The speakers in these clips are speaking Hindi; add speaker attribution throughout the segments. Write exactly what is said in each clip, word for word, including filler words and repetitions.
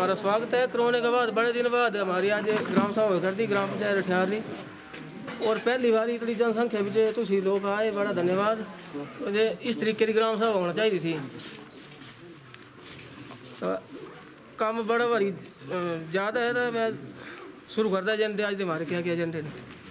Speaker 1: हमारा स्वागत है। कोरोना के बाद बड़े दिन बाद हमारी आज ग्राम सभा कर दी ग्राम पंचायत रठियार दी, और पहली बार इतनी जनसंख्या भी तुम लोग आए, बड़ा धन्यवाद। मुझे इस तरीके की ग्राम सभा होना चाहिए थी। तो काम बड़ा भारी ज़्यादा है, तो मैं शुरू करता एजेंडे। आज हमारे क्या क्या एजेंडे ने,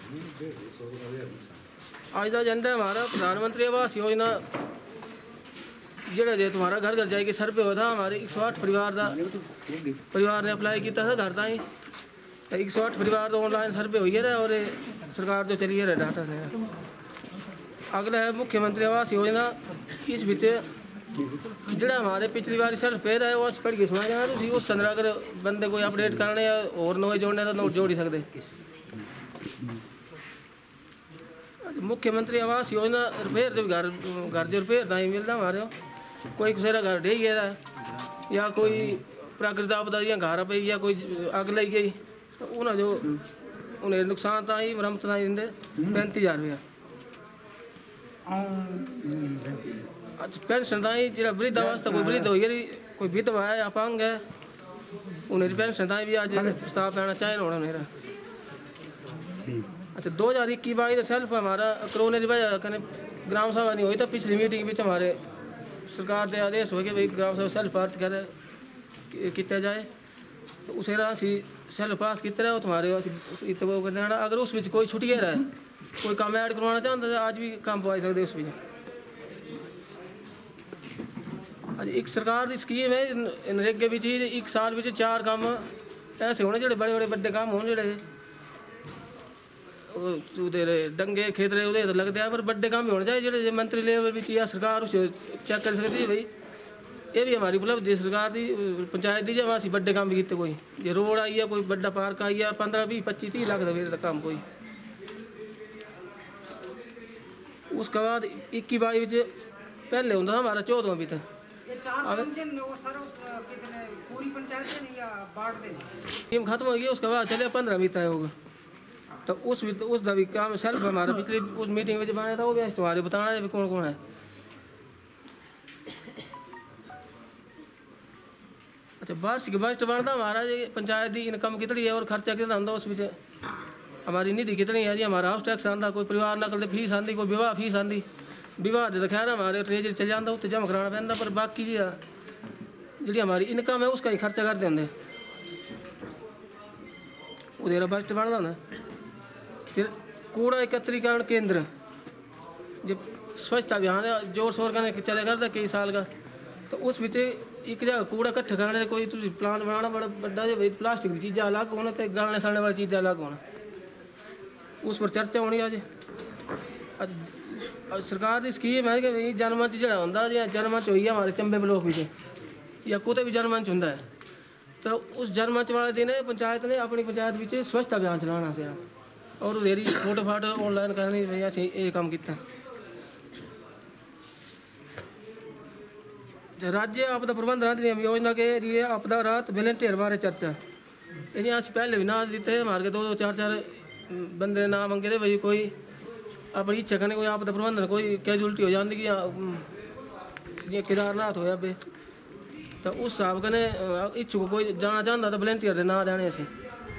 Speaker 1: आज का एजेंडा हमारा प्रधानमंत्री आवास योजना जोड़ा जो तुम्हारा घर घर जाएगी सर्वे हुआ था। हमारे एक सौ आठ परिवार का परिवार ने अप्लाई किया था घर ताई, एक सौ आठ परिवार तो ऑनलाइन सर्वे हुई है और सरकार जो चली है डाटा से। अगला है मुख्यमंत्री आवास योजना। इस बीच जोड़ा हमारे पिछली बार सेल्फ पे है उस पढ़ के सुना जाना तुम उस संदर्भ अगर बंदे कोई अपडेट करने या और नोए जोड़ने तो नोट जोड़ ही सकते। मुख्यमंत्री आवास योजना रिपेयर जो घर घर जो रिपेयर नहीं मिलता हमारे कोई किसी का घर ढह गया या कोई प्राकृतिक आपदा या घर पे या कोई आग लग गई तो उन्हें जो उन्हें नुकसान ताई मरम्मत ताई देंगे पैंतीस हज़ार रुपया। पेंशन ताई जो वृद्ध अवस्था कोई वृद्ध हो गई कोई विधवा है अपंग है उन्हें पेंशन ताई भी आज प्रस्ताव लेना चाहिए होना मेरा। अच्छा दो हज़ार इक्कीस बाईस सेल्फ हमारा कोरोना की वजह कने ग्राम सभा नहीं हुई तो पिछली मीटिंग में हमारे सरकार के आदेश हो गए भाई ग्राम सभा सेल्फ पास कर किया जाए, तो उसे असी सेल्फ पास किया रहा तुम्हारे इत वो कर देना। अगर उस कोई छुट्टी रहा है कोई काम ऐड करवाना चाहता है आज भी काम पवाई सकते उस अज एक सरकार की स्कीम है नरेगे भी एक साल में चार काम ऐसे होने जो बड़े बड़े बड़े काम होने जोड़े उधर डंगे खेतरे उधर तो लगते हैं पर बड़े काम भी होने चाहिए जो मंत्री लेवल भी या सरकार उसे चेक कर सकती है भाई ये भी हमारी उपलब्धि सरकार की पंचायत दी वहाँ बड़े काम भी किए कोई ये रोड आई है कोई बड़ा पार्क आई है पंद्रह बीस पच्चीस तीस लाख का काम कोई। उसके बाद इक्की बाईस पहले होता था हमारा चौदह भी था स्कीम खत्म हो गई उसके बाद चले पंद्रह बीता होगा तो उस उस भी काम सेल्फ हमारा पिछली उस मीटिंग में जो बनाया था वो भी तुम्हारे बताना है कौन कौन है। अच्छा वार्षिक बजट बनता हमारा ये पंचायत की इनकम कितनी है और खर्चा कितना आता उस बीच हमारी निधि कितनी है जी। हमारा हाउस टैक्स आंदा कोई परिवार नकल फीस आती कोई विवाह फीस आती विवाह तो खैर हमारे ट्रेजरी चल जाता उत्ते जमा कराना पैंदा पर बाकी जी जी हमारी इनकम है उसका ही खर्चा करते होंगे उधेरा बजट बनता ना। फिर कूड़ा एकत्रीकरण केंद्र जब स्वच्छता अभियान जोर शोर करने चले करता कई साल का तो उस बीच एक जगह कूड़ा इकट्ठा करने कोई तुम प्लान बनाना बड़ा बड़ा जो भाई प्लास्टिक की चीज़ें अलग होना तो गलने सड़ने वाली चीज़ें अलग होना उस पर चर्चा होनी आज। आज सरकार की स्कीम है कि भाई जनमंच जो होंगे जो जनमंच हुई है हमारे चंबे ब्लॉक में या कुछ भी जनमंच होंगे है तो उस जनमंच वाले दिन पंचायत ने अपनी पंचायत में स्वच्छता अभियान चलाना था और उधेरी फोटो फाटो ऑनलाइन करनी भैया ये काम किया। राज्य आपदा प्रबंधन अधिनियम योजना के लिए आपदा राहत वॉलंटियर बारे चर्चा यानी आज पहले भी नाम देते हैं हमारे दो दो चार चार बंदे नाम मंगे थे भाई कोई अपनी इच्छा करने कोई आपदा प्रबंधन कोई कैजुअलिटी हो जाती कि ये केदारनाथ होया पे तो उस हिसाब कने इच्छुक कोई जाना चाहता तो वॉलंटियर के ना देने से।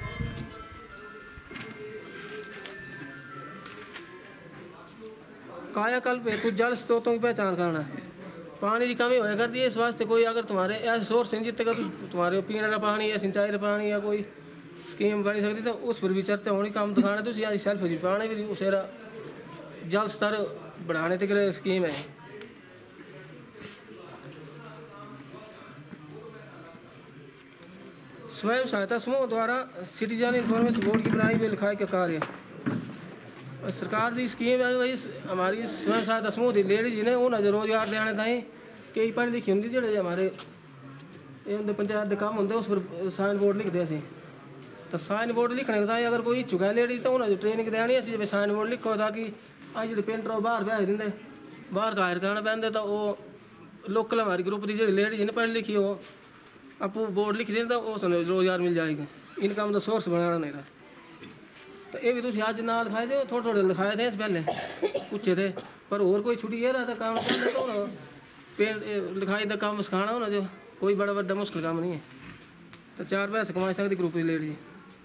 Speaker 1: कायाकल्प हेतु जल स्रोतों की पहचान करना पानी की कमी होया करती है इस वास्ते कोई अगर तुम्हारे ऐसे सोर्स नहीं जितने का तुम्हारे पीने का पानी या सिंचाई का पानी या कोई स्कीम बनी सकती तो उस पर भी चर्चा होनी काम दिखाना तो या सेल्फ जी पानी भी उसे जल स्तर बढ़ाने तक स्कीम है। स्वयं सहायता समूह द्वारा सिटीजन इंफॉर्मेशन बोर्ड की बनाई हुई लिखाई का कार्य सरकार की स्कीम है भाई हमारी स्वयं सहायता समूह की लेडीज ने उन्हें रोजगार देने ताई कई पढ़ी लिखी होंगी जो हमारे ये पंचायत के काम होंगे उस पर साइन बोर्ड लिखते असी तो साइन बोर्ड लिखने ताई अगर कोई इच्छुक है लेडीज तो उन्हें ट्रेनिंग देनी असी साइन बोर्ड लिखो ताकि अज जो पेंटर बाहर भेज देंगे बाहर हायर करना पैंते तो वो लोकल हमारी ग्रुप की जी लेडीज ने पढ़ी लिखी हो आपू बोर्ड लिख दें तो उस रोजगार मिल जाएगा इनकम का सोर्स बनाना नहीं था। तो ये भी तुम आज ना लिखाए थे थोड़े थोड़े लिखाए थे पहले पूछे थे पर और कोई छुट्टी है रहा था काम तो पेंट लिखाई का काम सिखाना हो ना जो कोई बड़ा बड़ा मुश्किल काम नहीं है। तो चार पैसे कमा सकती ग्रुप की लेडी।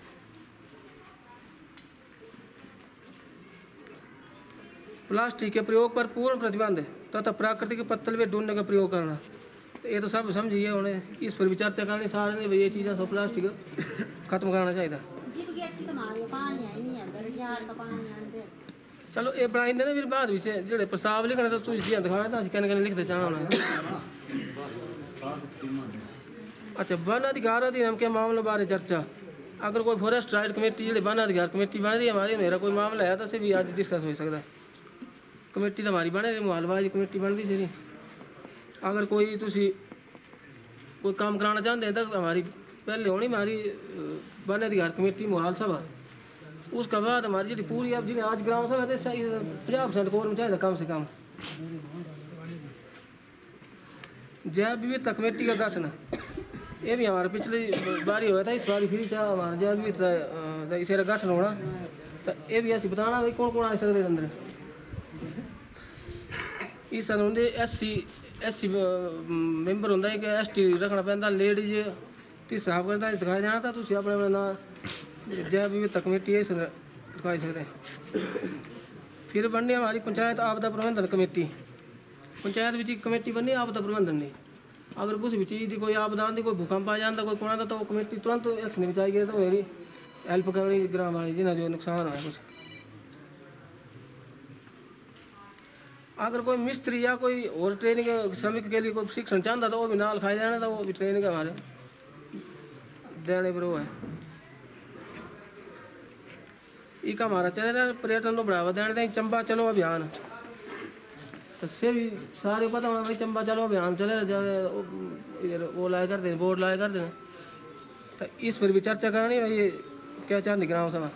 Speaker 1: प्लास्टिक के प्रयोग पर पूर्ण प्रतिबंध तथा प्राकृतिक पत्तल में ढूंढने का प्रयोग करना, तो ये तो सब समझिए उन्हें, इस पर विचार करनी सारे ने भाई ये चीज़ें सब प्लास्टिक खत्म करना चाहिए। चलो ये बनाई देना फिर बाद में जो प्रस्ताव लिखना तो तुझे दिखाना था कहने कहने लिखते चाहना होना। अच्छा, वन अधिकार अधिनियम के मामलों बारे चर्चा। अगर कोई फॉरेस्ट राइट कमेटी जो वन अधिकार कमेटी बन रही है हमारी, मेरा कोई मामला है तो से भी आज डिस्कस हो सकता है। कमेटी तो हमारी बने रही, मुहालबाजी कमेटी बन रही सी। अगर कोई तुसी कोई काम कराना चाहते हैं तो हमारी पहले होनी हमारी वन अधिकार कमेटी मुहाल सभा, उसके बाद हमारी जी पूरी अब जिन्हें आज ग्राम सभा पचास परसेंट कोरम चाहिए कम से कम। जैव विविधता कमेटी का गठन, ये भी हमारे पिछली बारी हुआ था, इस बारी फिर चाह हमारा जैव विविधता इसे गठन होना, तो ये भी ऐसी बताना भाई कौन कौन आ सकते अंदर। इस होंगे S C S C member होंगे कि एस टी रखना पैंता, लेडीज तीस हिसाब करता दिखाया जाना था। तुम अपने अपने ना जैव विविधता कमेटी है दिखाई सकते हैं। फिर बननी हमारी पंचायत आपदा प्रबंधन कमेटी। पंचायत भी कमेटी बननी आपदा प्रबंधन की। अगर कुछ भी चीज़ की कोई आपदा आती, कोई भूकंप आ जाता, कोई कौन आता, तो वो कमेटी तुरंत एक्शन बचाई गई तो मेरी हेल्प कर रही ग्राम वाली जिन्हें जो नुकसान हुआ कुछ। अगर कोई मिस्त्री या कोई और ट्रेनिंग श्रमिक के लिए कोई शिक्षण चाहता तो वो भी नाल खाई जाना, तो वो भी ट्रेनिंग हमारे देने पर वो है। एक हमारा चल रहा है पर्यटन को बढ़ावा देने दें चंबा चलो अभियान, तो से भी सारे पता होना भाई चंबा चलो अभियान चले इधर वो लाए करते हैं, बोर्ड लाए करते हैं, तो इस पर भी चर्चा करनी भाई ये क्या चाहती ग्राम सभा।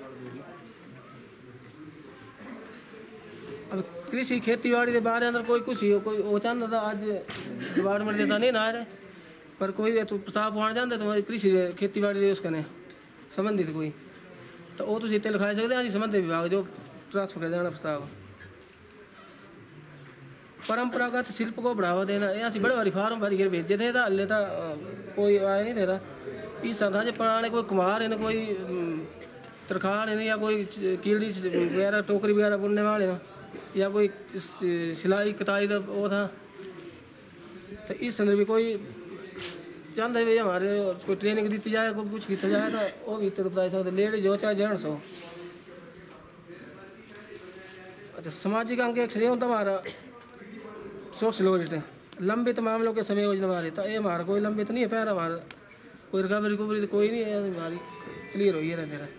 Speaker 1: अब कृषि खेती बाड़ी के बारे अंदर कोई कुछ ही हो, कोई वो चाहता था आज डिपार्टमेंट देता नहीं ना रहे, पर कोई तो प्रस्ताव पहुँच जाता तो कृषि खेती बाड़ी उसका नहीं संबंधित कोई, तो वो तुम इतने लिखा सकते हैं संबंधित विभाग जो ट्रांसफर कर देना प्रस्ताव। परंपरागत शिल्प को बढ़ावा देना, यहाँ से बड़े बड़ी फार्म भरी कर भेजे थे, हल्ले था कोई आया नहीं दे रहा। इस था जो पुराने कोई कुम्हार है ना, कोई तरखान है ना, या कोई कीड़ी वगैरह टोकरी वगैरह बुनने वाले ना, या कोई सिलाई कताई का वो था, तो इस संदर्भ में कोई चाहता है भाई हमारे कोई ट्रेनिंग दी जाए, कोई कुछ किया जाए तो वो भी तो बता सकते लेडीज हो चाहे जेंट्स हो। अच्छा, सामाजिक अंग एक श्रेय होता हमारा सोशल ऑडिट लंबित मामलों के समय योजना हमारी, तो ये हमारा कोई लंबित नहीं है, पैर हमारा कोई रिकवरी रिकवरी तो कोई नहीं है, हमारी क्लियर हो ही रहते रहा।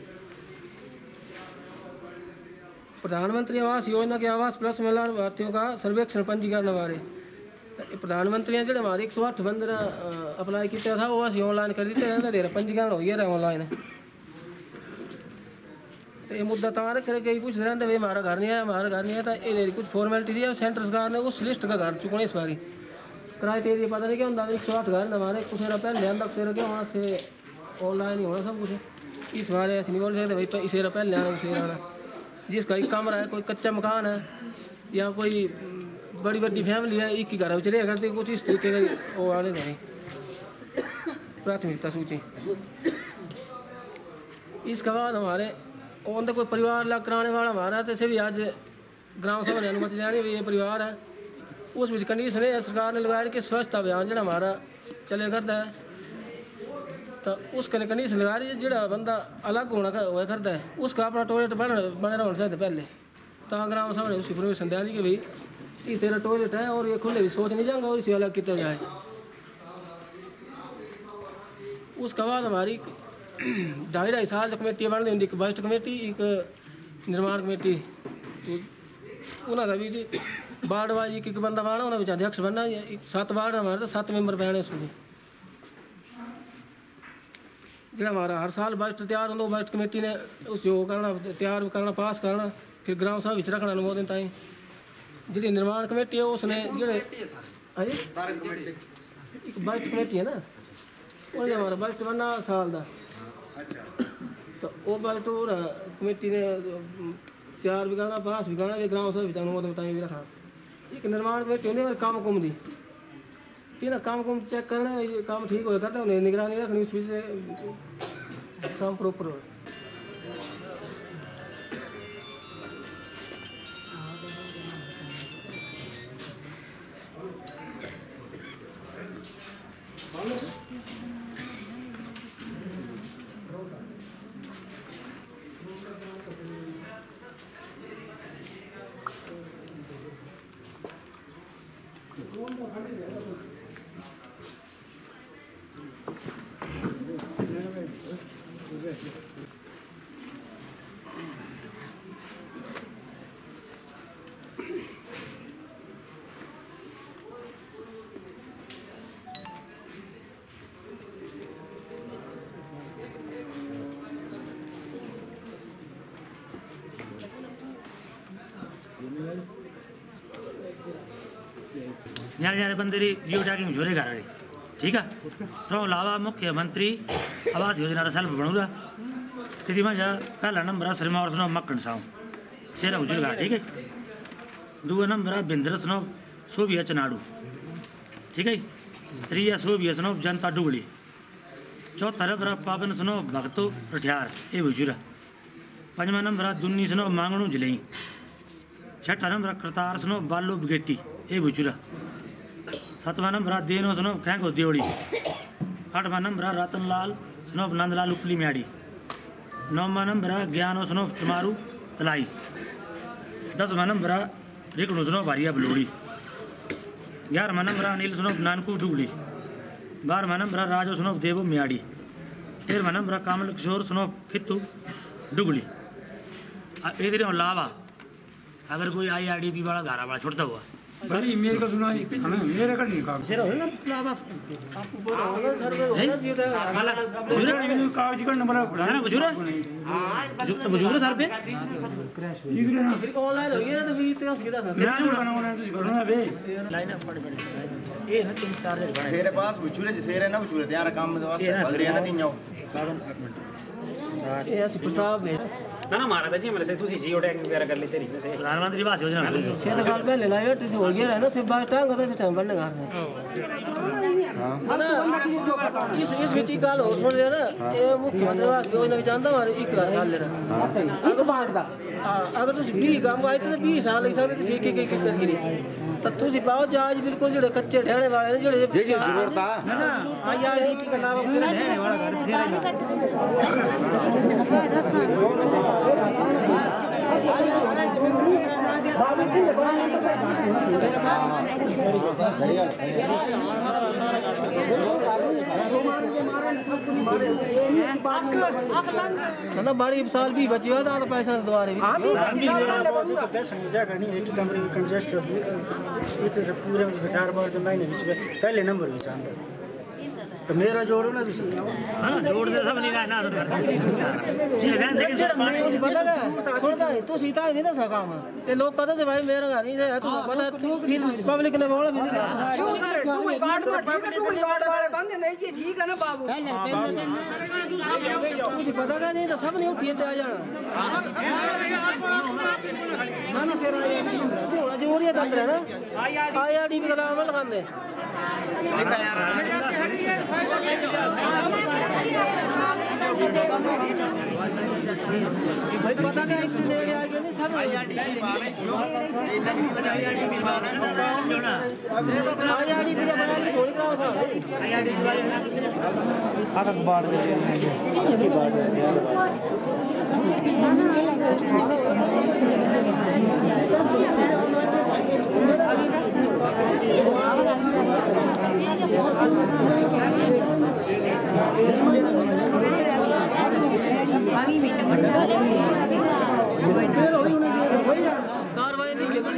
Speaker 1: प्रधानमंत्री आवास योजना के आवास प्लस महिला लाभार्थियों का सर्वेक्षण पंजीकरण हमारे, तो प्रधानमंत्री जो हमारे एक सौ आठ बंद अप्लाई किया था वो असी ऑनलाइन कर देते हैं, दे रहा पंजीकरण हो ही रहा ऑनलाइन। तो ये मुद्दा तुम्हारे करे कहीं पूछ रहे थे भाई हमारा घर नहीं है, हमारा घर नहीं है, तो ये कुछ फॉर्मेलिटी दी है सेंटर सरकार ने उस लिस्ट का घर चुकने इस बारी क्राइटेरिया पता नहीं क्या होता। एक सौ आठ घर हमारे कुछ पहले आंदा कुछ क्या वहाँ से ऑनलाइन ही होना सब कुछ। इस बार ऐसे नहीं बोल सकते भाई इसे पहले आना उसे आना, जिसका एक कमरा है, कोई कच्चा मकान है या कोई बड़ी बड़ी फैमिली है, एक ही घर उचरे करते कुछ इस तरीके के वो आने नहीं प्राथमिकता सूची। इसके बाद हमारे और कोई परिवार लाग कराने वाला हमारा तो से भी आज ग्राम सभा ने अनुमति देनी ये परिवार है, उस बीच कंडीशन है सरकार ने लगाया कि स्वच्छता अभियान जो हमारा चले करता है, तो उसके कंडीशन लगा रही है जो बंदा अलग होना हुआ करता है उसका अपना टॉयलेट बन बने रहना चाहिए पहले, तो ग्राम सभा ने उसकी परमिशन देनी कि भाई इस तरह टॉयलेट है और ये खुले भी सोच नहीं जाएंगे और इसे अलग किया जाए। उसके बाद हमारी ढाई ढाई साल कमेटी बन रही, एक बजट कमेटी एक निर्माण कमेटी, उन्होंने भी जी वार्ड वाइज एक एक बंदा बनना, उन्होंने भी अध्यक्ष बनना, सात वार्ड हमारे तो सात मेंबर बैठे उसमें। जो हमारा हर साल बजट तैयार होता बजट कमेटी ने उस वो करना तैयार करना पास करना, फिर ग्राम सभा विच रखना अनुमोदन ताई। जी निर्माण कमेटी है उसने जो एक बजट कमेटी है ना, उन्हें हमारा बजट बनना साल का, तो वो बजट कमेटी ने तैयार भी करना पास भी करना, ग्राम सभा अनुमोदन ताई भी रखना। एक निर्माण कमेटी होने काम कुम दी तीन काम को चेक करना है, काम ठीक हो करना है, निगरानी रखनी उस से काम प्रॉपर हो।
Speaker 2: यार यार बंदे जियो टैगिंग जोरे कर रहे ठीक है। तो अलावा मुख्यमंत्री आवास योजना का सेल्फ बनूगा तेरी में जा पहला नंबर है शर्मा और सुनो मक्कन साहू शेरा उजरगा ठीक है। दूसरा नंबर है बिंदर सुनो सोभिया चनाड़ू ठीक है। त्रीया सोभिया सुनो जनता डुगली। चौथा नंबर पावन सुनो भगतो रठियार ये बुजुरा। पंजवा नंबर है दुन्नी सुनो मांगणू जलई। छठा नंबर करतार सुनो बालू बगेटी ये बुजुरा। सातवां नंबर है देनो सुनो खैंको देवड़ी। आठवां नंबर है रतन लाल सुनो नंदलाल उपली म्याड़ी। नौवां नंबर है ज्ञानो सुनो चमारू तलाई। दसवां नंबर है रिकड़ू सुनो भारिया बलोड़ी। ग्यारहवां नंबर है अनिल सुनो नानकू डुगली। बारहवां नंबर है राजो सुनो देवो म्याड़ी। तेरहवां नंबर है कामल किशोर सुनो खित्तू डुगली। इधर अलावा अगर कोई आई आर डी पी वाला गारा वाला छुटता हुआ
Speaker 3: सर मेरे को सुना मेरे का नहीं काम
Speaker 1: शेरा हो ना आपको बोला होगा सर में होना चाहिए था
Speaker 3: कागज का नंबर
Speaker 2: है ना बुजुर्ग तो बुजुर्ग सर पे
Speaker 3: इधर ना
Speaker 1: फिर ऑनलाइन हो गया तो फिर इतना सीधा सर
Speaker 3: मैं तो बनाऊंगा ना तुझे करो ना बे
Speaker 2: लाइन अप पड़े पड़े ये ना तीन चार जगह बने
Speaker 4: सेरे पास बुचूरे जिसेरे ना बुचूरे त्यार काम में वास्ते बगड़िया ना तीन जाओ
Speaker 1: ये ऐसे प्रताप है
Speaker 5: ना ना मारा था जी मेरे से तुसी जियो टैग वगैरह कर लेते नहीं से
Speaker 2: प्रधानमंत्री आवास योजना
Speaker 1: छह साल पहले लाया ट्रिस हो गया है ना सिर्फ बात टांग करते टाइम बनने का है हां इस इस बीच की गाल हो सुन ले ना ये मुख्यमंत्री आवास योजना भी जानता हमारे एक घर साल ले रहा अगर बांट दा अगर तुम बीस काम आए तो बीस साल लग सकते थे एक एक करके नहीं तो तुसी पाओ जहाज बिल्कुल जेड़े कच्चे ढेणे वाले ने जेड़े
Speaker 4: ये ये जरूरत है
Speaker 1: ना आईआरडीपी का नाम से ढेणे वाला घर से ना बारी साल भी बची हुआ था पैसा दोबारा
Speaker 6: पूरे चार बार जो महीने पहले नंबर भी चाहता तो मेरा जोड़ो ना तुम
Speaker 2: हां जोड़ दे सब नहीं ना
Speaker 1: पता है सुनता है तू सीता ही नहीं था काम ये लोग कहते थे भाई मेरा घर नहीं है तू पता फिर पब्लिक ने बोला भी नहीं क्यों सर तू बात में ठीक है तू बात वाले बंद नहीं जी ठीक है ना बाबू मुझे पता का नहीं था सब नहीं उठिए थे आ जाना ना ना तेरा ये जोड़िया तंत्र है ना आईआरडीपी का नाम लगाने भाई पता क्या इसके लिए आ गया नहीं सब आईआरडीपी आईआरडीपी का बना के थोड़ी कराओ साहब आईआरडीपी वाले आगे बाढ़ दे ये बाढ़ कार्रवाई नहीं के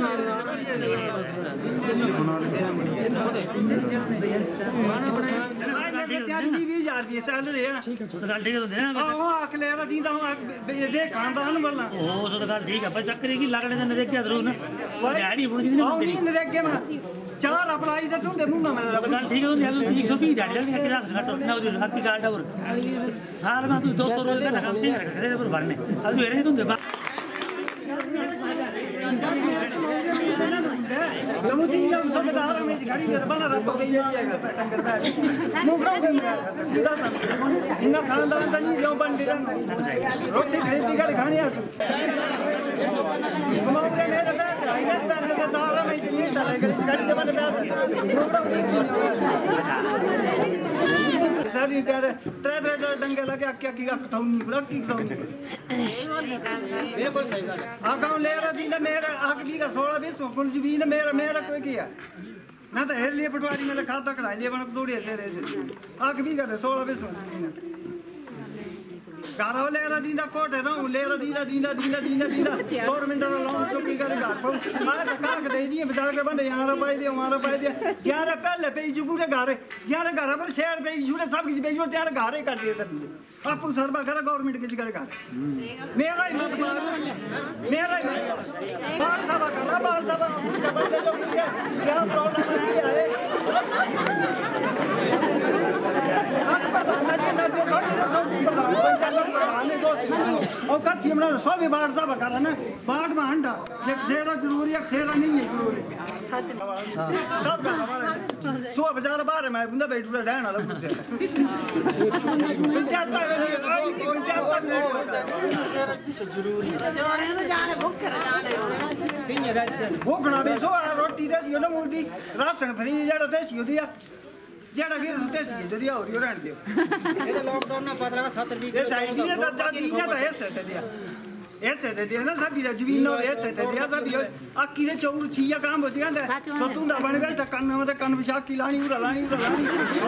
Speaker 6: चल रहे हैं
Speaker 2: ठीक है तो गल ठीक है तो देना
Speaker 6: आख ले रहा दीदा हूं दे खांदा हन बोलना
Speaker 2: ओ सो तो गल ठीक है पर चक्कर की लगने दे नरे क्या जरूर ना दिहाड़ी बुड़ जी
Speaker 6: आओ नहीं नरेगे में चार अप्लाई दे तुम दे मुंह में
Speaker 2: तो गल ठीक है तो एक सौ बीस दिहाड़ी लगनी है रात घाटो ना उधर हैप्पी कार्ड और साल में तू दो सौ रुपए का काम ठीक है पर भरने अब तू हेरे तुम दे
Speaker 6: तुम तीन तो मैं दारा में गाड़ी में बना रहा तो गई जाएगा टंगर बैठ मुकरा में सीधा सा इन खानदान का नहीं जो बन दिया रोटी खरीदी कर खानी है मुकरा में रहता है राइट दारा में चली चलेगा गाड़ी में बना मुकरा सारी तेरे त्रे त्रे डंगे लगे क्या की खतौनी ब्लॉक की खतौनी बिल्कुल सही आ गांव ले रहा थी ना मेरा आग की का सोलह बीस कुल जमीन मेरा मेरा कोई किया ना तो हेर लिए पटवारी में खाता कढ़ाई लिए बन दौड़े से रे से आग भी कर सोलह बीस गारा ले रहा दीना कोट है ना ले रहा दीना दीना दीना दीना दीना गवर्नमेंट वाला लोन चुकी कर घर पर आज काक दे दिए बचा के बंदे यहां पाई दिया वहां पाई दिया ग्यारह पहले पे जुगुरे घर ग्यारह घर पर शहर पे जुगुरे सब कुछ बेचो त्यार घर ही कर दिए सब आपू सरबा करा गवर्नमेंट के जिगर घर मेरा ही मत मार मेरा ही बाहर सभा करा बाहर सभा बंदे जो क्या प्रॉब्लम है आप प्रधान जी ना जो थोड़ी रसों की प्रधान पंचायत प्रधान ने दो और कच्ची हमने सौ भी बाढ़ सभा करा ना बाढ़ में हंडा एक सेरा जरूरी है सेरा नहीं है जरूरी सब सौ हजार बारह में बंदा बैठ रहा रहना वाला कुछ पंचायत का आई की पंचायत का जरूरी जाने भूख जाने भूखना भी सो रोटी दे सियो ना मुर्दी राशन फ्री जड़ा दे सियो दिया जेड़ा गिर सुते सी दिया और यो रहन दियो ये तो लॉकडाउन में पंद्रह सत्तर भी ये साइड दिया दर्जा दिया तो ऐसे दे दिया ऐसे दे दिया ना सब बिरा जमीन नो ऐसे दे दिया सब अक्की ने चौर छिया काम हो गया सतुंदा बन गया त कन में कन विशाख की लानी उरा लानी उरा लानी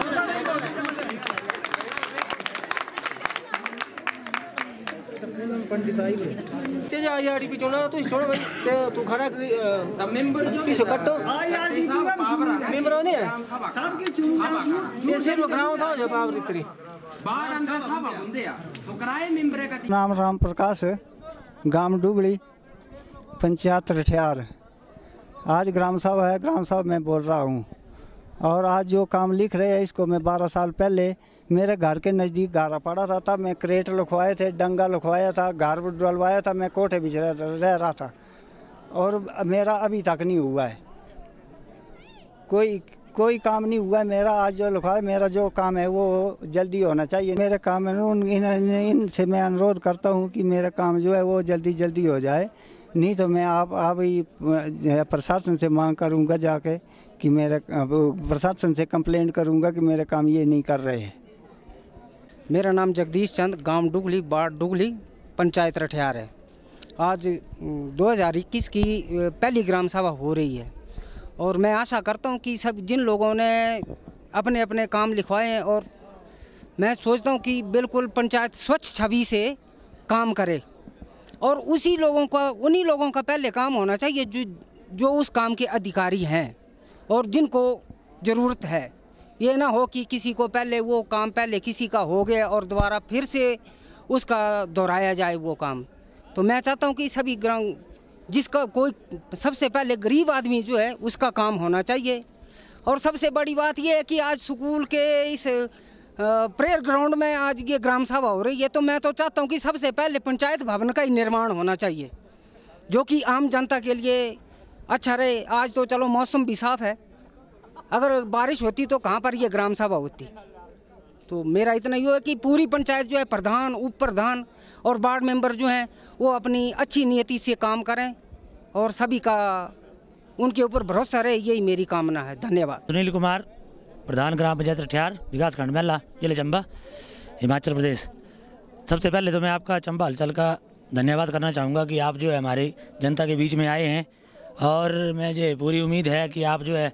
Speaker 6: पंडित आई ते जा आईआरडी पे चुना तो छोड़ भाई ते तू खड़ा मेंबर जो किसे कट्टो आईआरडी मेंबर नहीं है सब की चुन ये सिर्फ ग्राम सभा जो पावर इतरी बाढ़ अंदर सभा बंदे आ सुकराए मेंबर का नाम राम प्रकाश गांव डुगली पंचायत रठियार आज ग्राम सभा है ग्राम सभा में बोल रहा हूँ और आज जो काम लिख रहे हैं इसको मैं बारह साल पहले मेरे घर के नज़दीक गारा पड़ा था तब मैं क्रेट लिखवाए थे डंगा लिखवाया था घर डलवाया था मैं कोठे बीच रह, रह रहा था और मेरा अभी तक नहीं हुआ है कोई कोई काम नहीं हुआ है मेरा आज जो लिखवाया मेरा जो काम है वो जल्दी होना चाहिए मेरे काम है इन, इनसे मैं अनुरोध करता हूँ कि मेरा काम जो है वो जल्दी जल्दी हो जाए नहीं तो मैं आप आप ही प्रशासन से मांग करूँगा जाके कि मेरे प्रशासन से कंप्लेंट करूँगा कि मेरे काम ये नहीं कर रहे हैं।
Speaker 7: मेरा नाम जगदीश चंद गांव डुगली बाढ़ डुगली पंचायत रठियार है। आज दो हज़ार इक्कीस की पहली ग्राम सभा हो रही है और मैं आशा करता हूं कि सब जिन लोगों ने अपने अपने काम लिखवाए हैं और मैं सोचता हूं कि बिल्कुल पंचायत स्वच्छ छवि से काम करे और उसी लोगों का उन्हीं लोगों का पहले काम होना चाहिए जो जो उस काम के अधिकारी हैं और जिनको ज़रूरत है। ये ना हो कि किसी को पहले वो काम पहले किसी का हो गया और दोबारा फिर से उसका दोहराया जाए वो काम। तो मैं चाहता हूँ कि सभी ग्राम जिसका कोई सबसे पहले गरीब आदमी जो है उसका काम होना चाहिए। और सबसे बड़ी बात ये है कि आज स्कूल के इस प्रेयर ग्राउंड में आज ये ग्राम सभा हो रही है तो मैं तो चाहता हूँ कि सबसे पहले पंचायत भवन का ही निर्माण होना चाहिए जो कि आम जनता के लिए अच्छा रहे। आज तो चलो मौसम भी साफ है, अगर बारिश होती तो कहाँ पर ये ग्राम सभा होती। तो मेरा इतना ही है कि पूरी पंचायत जो है प्रधान उप प्रधान और वार्ड मेंबर जो हैं वो अपनी अच्छी नियति से काम करें और सभी का उनके ऊपर भरोसा रहे, यही मेरी कामना है। धन्यवाद।
Speaker 2: सुनील कुमार, प्रधान ग्राम पंचायत रठियार, विकास खंड मेला, जिले चंबा, हिमाचल प्रदेश। सबसे पहले तो मैं आपका चंबा हलचल का धन्यवाद करना चाहूँगा कि आप जो है हमारी जनता के बीच में आए हैं और मुझे पूरी उम्मीद है कि आप जो है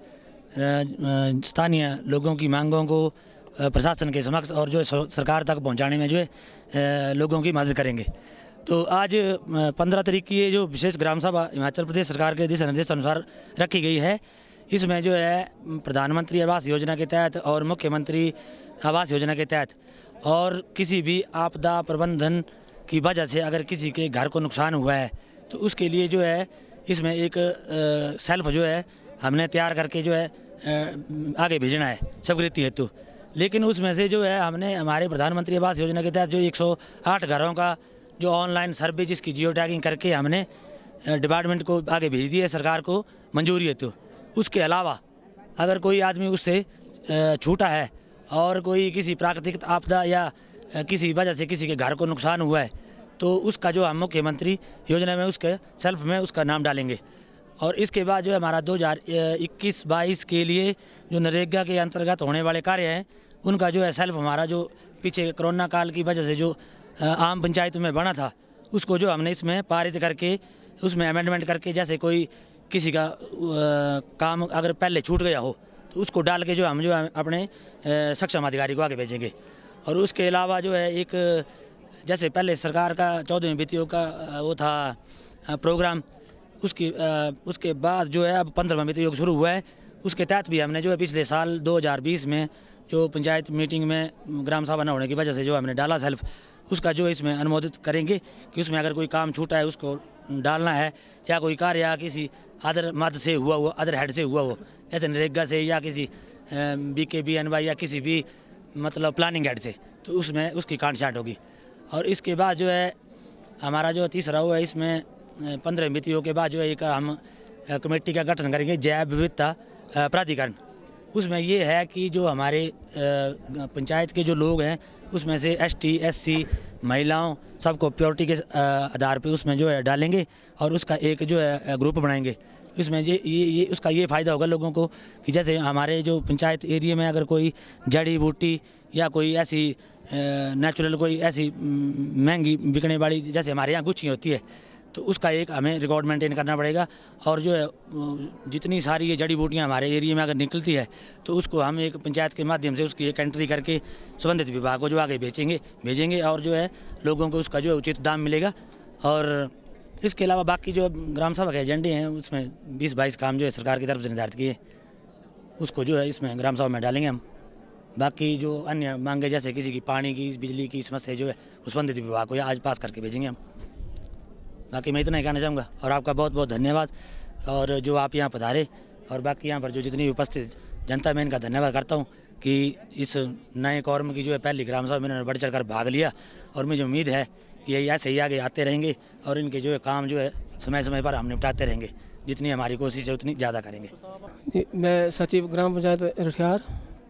Speaker 2: स्थानीय लोगों की मांगों को प्रशासन के समक्ष और जो सरकार तक पहुंचाने में जो है लोगों की मदद करेंगे। तो आज पंद्रह तारीख की ये जो विशेष ग्राम सभा हिमाचल प्रदेश सरकार के दिशा निर्देश अनुसार रखी गई है, इसमें जो है प्रधानमंत्री आवास योजना के तहत और मुख्यमंत्री आवास योजना के तहत और किसी भी आपदा प्रबंधन की वजह से अगर किसी के घर को नुकसान हुआ है तो उसके लिए जो है इसमें एक सेल्फ जो है हमने तैयार करके जो है आगे भेजना है स्वीकृति हेतु। लेकिन उसमें से जो है हमने हमारे प्रधानमंत्री आवास योजना के तहत जो एक सौ आठ घरों का जो ऑनलाइन सर्वे जिसकी जियो टैगिंग करके हमने डिपार्टमेंट को आगे भेज दी है सरकार को मंजूरी हेतु। उसके अलावा अगर कोई आदमी उससे छूटा है और कोई किसी प्राकृतिक आपदा या किसी वजह से किसी के घर को नुकसान हुआ है तो उसका जो हम मुख्यमंत्री योजना में उसके सेल्फ में उसका नाम डालेंगे। और इसके बाद जो है हमारा दो हज़ार इक्कीस बाईस के लिए जो नरेगा के अंतर्गत होने वाले कार्य हैं उनका जो है सेल्फ हमारा जो पीछे कोरोना काल की वजह से जो आम पंचायत में बना था उसको जो हमने इसमें पारित करके उसमें अमेंडमेंट करके जैसे कोई किसी का आ, काम अगर पहले छूट गया हो तो उसको डाल के जो हम जो है अपने सक्षम अधिकारी को आगे भेजेंगे। और उसके अलावा जो है एक जैसे पहले सरकार का चौदहवीं वित्त आयोग का वो था प्रोग्राम, उसकी उसके बाद जो है अब पंद्रहवां वित्त आयोग शुरू हुआ है, उसके तहत भी हमने जो है पिछले साल दो हज़ार बीस में जो पंचायत मीटिंग में ग्राम सभा न होने की वजह से जो हमने डाला सेल्फ, उसका जो इसमें अनुमोदित करेंगे कि उसमें अगर कोई काम छूटा है उसको डालना है या कोई कार्य या किसी अदर मद से हुआ हुआ अदर हेड से हुआ हो जैसे नरेगा से या किसी बी के बी एन वाई या किसी भी मतलब प्लानिंग हेड से, तो उसमें उसकी काट छाट होगी। और इसके बाद जो है हमारा जो तीसरा हुआ है इसमें पंद्रह वित्तियों के बाद जो है एक हम कमेटी का गठन करेंगे जैव विविधता प्राधिकरण। उसमें ये है कि जो हमारे पंचायत के जो लोग हैं उसमें से एस टी एस सी महिलाओं सबको प्योरिटी के आधार पे उसमें जो है डालेंगे और उसका एक जो है ग्रुप बनाएंगे। इसमें ये ये ये उसका ये फ़ायदा होगा लोगों को कि जैसे हमारे जो पंचायत एरिया में अगर कोई जड़ी बूटी या कोई ऐसी नेचुरल कोई ऐसी महंगी बिकने वाली जैसे हमारे यहाँ गुच्छी होती है तो उसका एक हमें रिकॉर्ड मेंटेन करना पड़ेगा। और जो है जितनी सारी ये जड़ी बूटियाँ हमारे एरिया में अगर निकलती है तो उसको हम एक पंचायत के माध्यम से उसकी एक एंट्री करके संबंधित विभाग को जो आगे बेचेंगे भेजेंगे और जो है लोगों को उसका जो है उचित दाम मिलेगा। और इसके अलावा बाकी जो ग्राम सभा के एजेंडे हैं उसमें बीस बाईस काम जो है सरकार की तरफ से निर्धारित किए उसको जो है इसमें ग्राम सभा में डालेंगे हम। बाकी जो अन्य मांगे जैसे किसी की पानी की बिजली की समस्या जो है उस संबंधित विभाग को आज पास करके भेजेंगे हम। बाकी मैं इतना ही कहना चाहूँगा और आपका बहुत बहुत धन्यवाद। और जो आप यहाँ पधारे और बाकी यहाँ पर जो जितनी उपस्थित जनता मैं इनका धन्यवाद करता हूँ कि इस नए कॉर्म की जो है पहली ग्राम सभा में इन्होंने बढ़ चढ़ कर भाग लिया और मुझे उम्मीद है कि ये ऐसे ही आगे आते रहेंगे और इनके जो है काम जो है समय समय पर हम निपटाते रहेंगे। जितनी हमारी कोशिश है उतनी ज़्यादा करेंगे।
Speaker 1: मैं सचिव ग्राम पंचायत रठियार।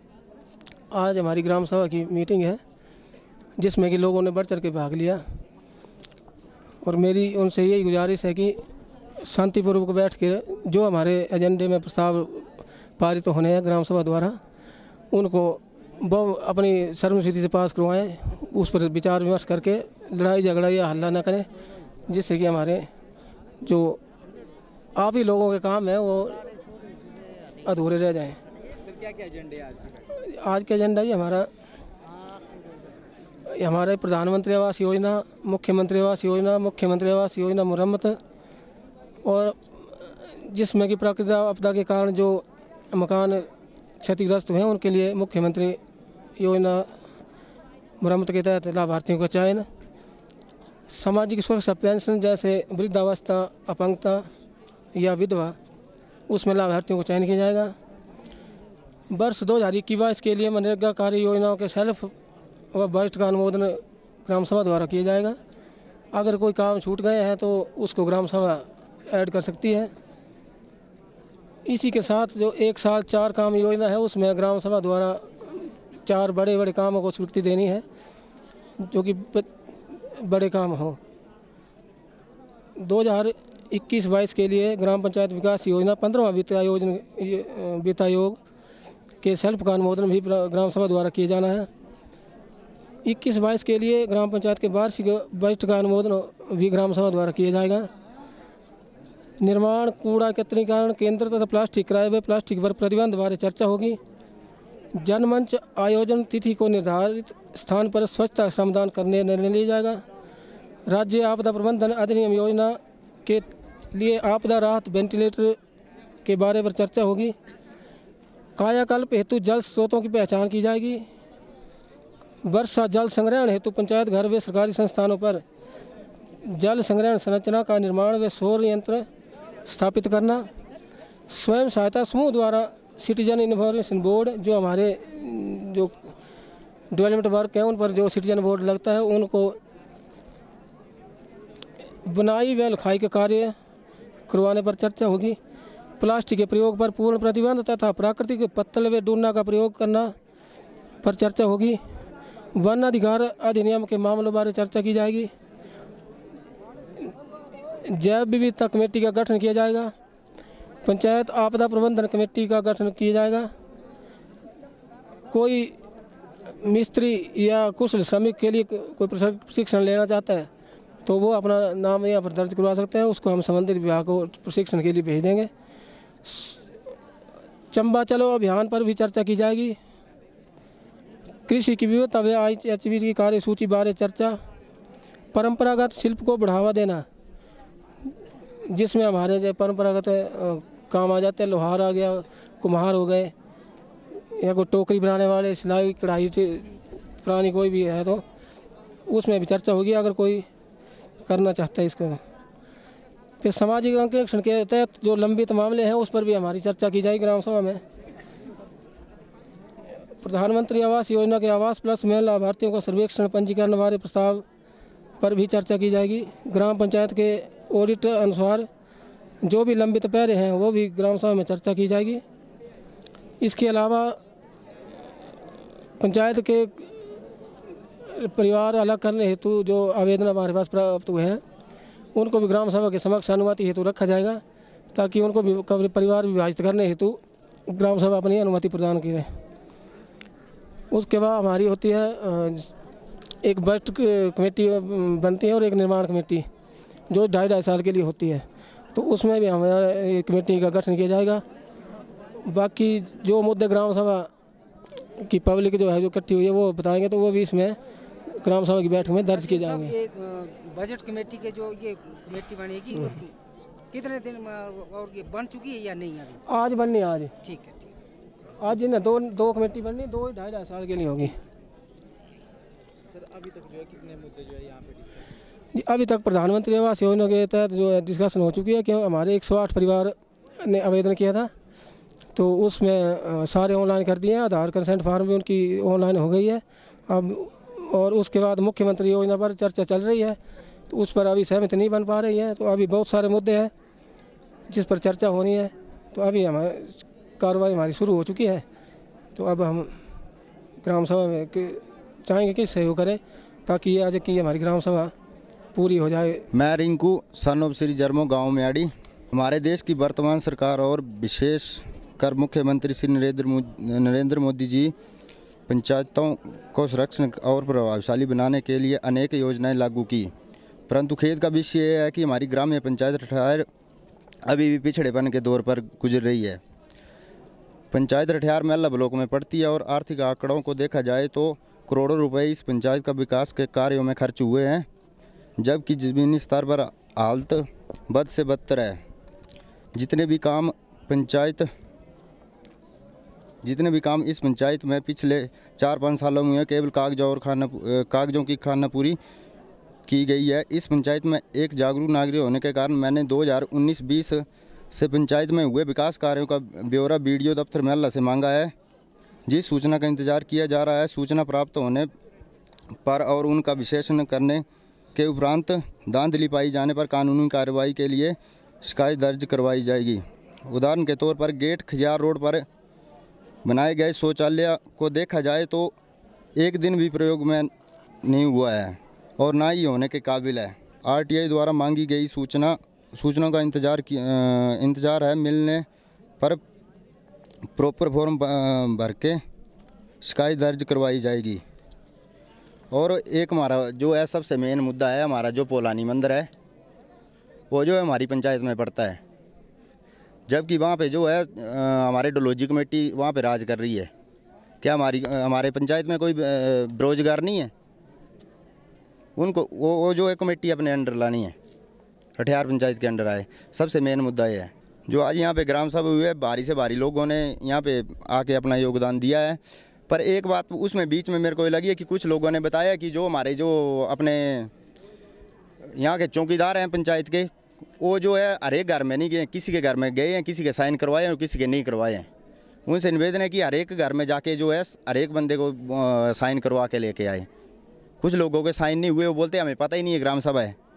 Speaker 1: आज हमारी ग्राम सभा की मीटिंग है जिसमें कि लोगों ने बढ़ चढ़ के भाग लिया और मेरी उनसे यही गुजारिश है कि शांतिपूर्वक बैठ के जो हमारे एजेंडे में प्रस्ताव पारित तो होने हैं ग्राम सभा द्वारा उनको बहु अपनी सर्वसम्मति से पास करवाएं, उस पर विचार विमर्श करके लड़ाई झगड़ा या हल्ला न करें जिससे कि हमारे जो आप ही लोगों के काम है वो अधूरे रह जाएं।
Speaker 6: क्या क्या एजेंडे आज
Speaker 1: आज का एजेंडा ही हमारा हमारे प्रधानमंत्री आवास योजना, मुख्यमंत्री आवास योजना, मुख्यमंत्री आवास योजना मुरम्मत और जिसमें कि प्राकृतिक आपदा के कारण जो मकान क्षतिग्रस्त हुए हैं उनके लिए मुख्यमंत्री योजना मुरम्मत के तहत लाभार्थियों का चयन, सामाजिक सुरक्षा पेंशन जैसे वृद्धावस्था, अपंगता या विधवा उसमें लाभार्थियों को चयन किया जाएगा। वर्ष दो हज़ार इक्कीस बाईस के लिए मनरेगा कार्य योजनाओं के सेल्फ व बजट का अनुमोदन ग्राम सभा द्वारा किया जाएगा। अगर कोई काम छूट गए हैं तो उसको ग्राम सभा ऐड कर सकती है। इसी के साथ जो एक साल चार काम योजना है उसमें ग्राम सभा द्वारा चार बड़े बड़े कामों को स्वीकृति देनी है जो कि बड़े काम हो। दो हज़ार इक्कीस बाईस के लिए ग्राम पंचायत विकास योजना पंद्रहवां वित्त आयोग वित्त आयोग के सेल्फ का अनुमोदन भी ग्राम सभा द्वारा किया जाना है। इक्कीस बाईस के लिए ग्राम पंचायत के वार्षिक बजट का अनुमोदन भी ग्राम सभा द्वारा किया जाएगा। निर्माण, कूड़ा एकत्रीकरण केंद्र तथा प्लास्टिक किराए व प्लास्टिक पर प्रतिबंध बारे चर्चा होगी। जनमंच आयोजन तिथि को निर्धारित स्थान पर स्वच्छता श्रमदान करने निर्णय लिया जाएगा। राज्य आपदा प्रबंधन अधिनियम योजना के लिए आपदा राहत वेंटिलेटर के बारे पर चर्चा होगी। कायाकल्प हेतु जल स्रोतों की पहचान की जाएगी। वर्षा जल संग्रहण हेतु पंचायत घर व सरकारी संस्थानों पर जल संग्रहण संरचना का निर्माण व सौर यंत्र स्थापित करना। स्वयं सहायता समूह द्वारा सिटीजन इन्फॉर्मेशन बोर्ड जो हमारे जो डेवलपमेंट वर्क हैं उन पर जो सिटीजन बोर्ड लगता है उनको बुनाई व लिखाई के कार्य करवाने पर चर्चा होगी। प्लास्टिक के प्रयोग पर पूर्ण प्रतिबंध तथा प्राकृतिक पत्तल व डूना का प्रयोग करना पर चर्चा होगी। वन अधिकार अधिनियम के मामलों बारे चर्चा की जाएगी। जैव विविधता कमेटी का गठन किया जाएगा। पंचायत आपदा प्रबंधन कमेटी का गठन किया जाएगा। कोई मिस्त्री या कुशल श्रमिक के लिए कोई प्रशिक्षण लेना चाहता है तो वो अपना नाम यहाँ पर दर्ज करवा सकता है, उसको हम संबंधित विभाग को प्रशिक्षण के लिए भेज देंगे। चंबा चलो अभियान पर भी चर्चा की जाएगी। कृषि की विविधता व आजीविका की कार्यसूची बारे चर्चा। परंपरागत शिल्प को बढ़ावा देना, जिसमें हमारे जो परंपरागत काम आ जाते हैं, लोहार आ गया, कुम्हार हो गए, या कोई टोकरी बनाने वाले, सिलाई कढ़ाई पुरानी कोई भी है तो उसमें भी चर्चा होगी अगर कोई करना चाहता है इसको। फिर सामाजिक अंकेक्षण के तहत जो लंबित मामले हैं उस पर भी हमारी चर्चा की जाएगी ग्राम सभा में। प्रधानमंत्री आवास योजना के आवास प्लस में लाभार्थियों का सर्वेक्षण पंजीकरण बारे प्रस्ताव पर भी चर्चा की जाएगी। ग्राम पंचायत के ऑडिट अनुसार जो भी लंबित पैरे हैं वो भी ग्राम सभा में चर्चा की जाएगी। इसके अलावा पंचायत के परिवार अलग करने हेतु जो आवेदन हमारे पास प्राप्त हुए हैं उनको भी ग्राम सभा के समक्ष अनुमति हेतु रखा जाएगा, ताकि उनको भी परिवार विभाजित करने हेतु ग्राम सभा अपनी अनुमति प्रदान करे। उसके बाद हमारी होती है एक बजट कमेटी बनती है और एक निर्माण कमेटी जो ढाई ढाई साल के लिए होती है, तो उसमें भी हमारा कमेटी का गठन किया जाएगा। बाकी जो मुद्दे ग्राम सभा की पब्लिक जो है जो इकट्ठी हुई है वो बताएंगे, तो वो भी इसमें ग्राम सभा की बैठक में दर्ज किए जाएंगे।
Speaker 7: ये बजट कमेटी के जो ये कमेटी बनेगी कितने दिन में और ये बन चुकी है या नहीं अभी?
Speaker 1: आज बननी आज
Speaker 7: ठीक है, ठीक है।
Speaker 1: आज ना दो दो कमेटी बननी, दो ढाई ढाई साल के लिए होगी।
Speaker 5: सर अभी तक जो है कितने मुद्दे जो है यहाँ पे डिस्कस?
Speaker 1: जी, अभी तक प्रधानमंत्री आवास योजना के तहत जो है डिस्कशन हो चुकी है कि हमारे एक सौ आठ परिवार ने आवेदन किया था, तो उसमें सारे ऑनलाइन कर दिए हैं। आधार कंसेंट फार्म भी उनकी ऑनलाइन हो गई है अब। और उसके बाद मुख्यमंत्री योजना पर चर्चा चल रही है, तो उस पर अभी सहमति नहीं बन पा रही है। तो अभी बहुत सारे मुद्दे हैं जिस पर चर्चा होनी है। तो अभी हमारी कार्रवाई हमारी शुरू हो चुकी है। तो अब हम ग्राम सभा में चाहेंगे कि सहयोग करें ताकि ये आज की हमारी ग्राम सभा पूरी हो जाए।
Speaker 4: मैं रिंकू सन ऑफ श्री जरमो गाँव मेआड़ी। हमारे देश की वर्तमान सरकार और विशेष कर मुख्यमंत्री श्री नरेंद्र मोदी नरेंद्र मोदी जी पंचायतों को संरक्षण और प्रभावशाली बनाने के लिए अनेक योजनाएं लागू की, परंतु खेद का विषय यह है कि हमारी ग्रामीण पंचायत रठियार अभी भी पिछड़ेपन के दौर पर गुजर रही है। पंचायत रठियार मैला ब्लॉक में पड़ती है और आर्थिक आंकड़ों को देखा जाए तो करोड़ों रुपए इस पंचायत का विकास के कार्यों में खर्च हुए हैं, जबकि ज़मीनी स्तर पर हालत बद से बदतर है। जितने भी काम पंचायत जितने भी काम इस पंचायत में पिछले चार पाँच सालों में केवल कागजों और खाना कागजों की खाना पूरी की गई है। इस पंचायत में एक जागरूक नागरिक होने के कारण मैंने दो हज़ार उन्नीस बीस से पंचायत में हुए विकास कार्यों का ब्यौरा बीडीओ दफ्तर मैला से मांगा है, जिस सूचना का इंतजार किया जा रहा है। सूचना प्राप्त होने पर और उनका विश्लेषण करने के उपरांत धांधली पाई जाने पर कानूनी कार्रवाई के लिए शिकायत दर्ज करवाई जाएगी। उदाहरण के तौर पर गेट खजियार रोड पर बनाए गए शौचालय को देखा जाए तो एक दिन भी प्रयोग में नहीं हुआ है और ना ही होने के काबिल है। आरटीआई द्वारा मांगी गई सूचना सूचनाओं का इंतजार इंतजार है, मिलने पर प्रॉपर फॉर्म भर के शिकायत दर्ज करवाई जाएगी। और एक हमारा जो है सबसे मेन मुद्दा है, हमारा जो पोलानी मंदिर है वो जो है हमारी पंचायत में पड़ता है, जबकि वहाँ पे जो है हमारे डोलॉजी कमेटी वहाँ पे राज कर रही है। क्या हमारी हमारे पंचायत में कोई बेरोजगार नहीं है? उनको वो वो जो है कमेटी अपने अंडर लानी है, रठियार पंचायत के अंडर आए। सबसे मेन मुद्दा ये है। जो आज यहाँ पे ग्राम सभा हुई है, भारी से भारी लोगों ने यहाँ पे आके अपना योगदान दिया है। पर एक बात उसमें बीच में मेरे को लगी है कि कुछ लोगों ने बताया कि जो हमारे जो अपने यहाँ के चौकीदार हैं पंचायत के, वो जो है हर एक घर में नहीं गए, किसी के घर में गए हैं, किसी के साइन करवाए हैं और किसी के नहीं करवाए हैं। उनसे निवेदन है कि हर एक घर में जाके जो है हर एक बंदे को साइन करवा के लेके आए। कुछ लोगों के साइन नहीं हुए, वो बोलते हैं हमें पता ही नहीं है ग्राम सभा है।